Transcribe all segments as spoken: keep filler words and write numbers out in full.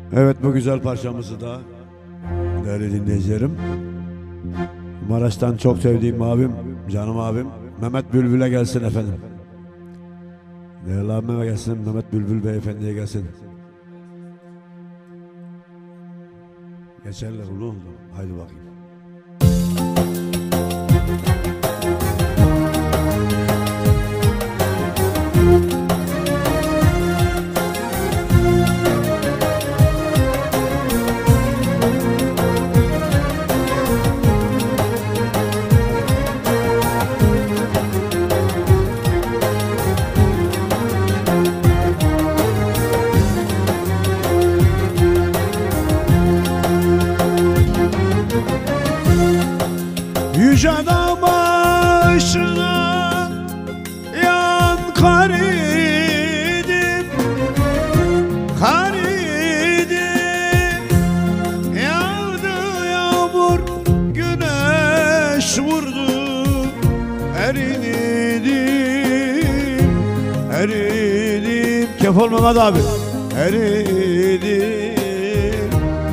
Evet, bu güzel parçamızı da değerli dinleyicilerim, Maraş'tan çok sevdiğim abim, canım abim Mehmet Bülbül'e gelsin efendim. Değerli abime gelsin, Mehmet Bülbül beyefendiye gelsin. Geçerler onu, haydi bakayım. Yüce dağ başına yan kar idim, kar idim. Yağdı yağmur, güneş vurdu, eridim, eridim. Kefal Mehmet abi, eridim,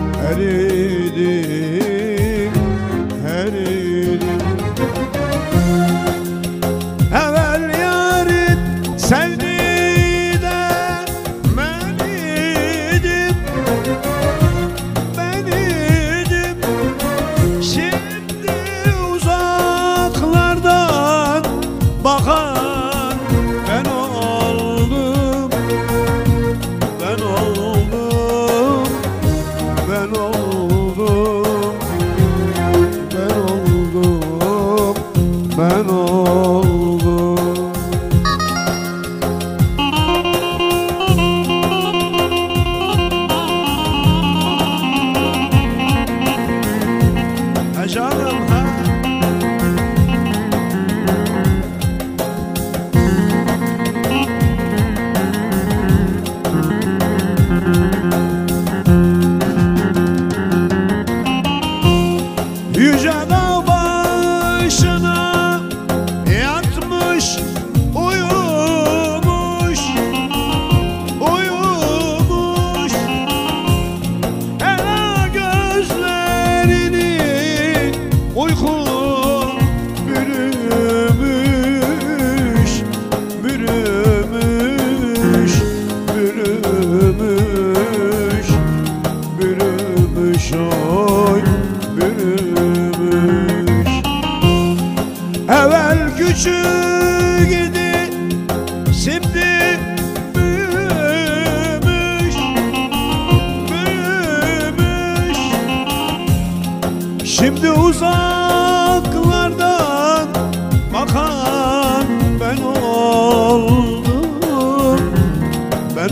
eridim, eridim. Evvel yarın sevdi de ben idim, ben idim. Şimdi uzaklardan bakan ben oldum, ben oldum, ben oldum, ben oldum, ben oldum. Ha canım ha. Yüce dağ başına yatmış, uyumuş, uyumuş. Ela gözlerini uyku bürümüş, bürümüş, bürümüş, bürümüş, oy bürümüş. Evvel küçük idi, şimdi büyümüş, büyümüş. Şimdi uzaklardan bakan ben oldum, ben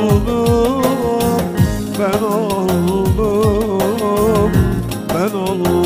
oldum, ben oldum, ben oldum.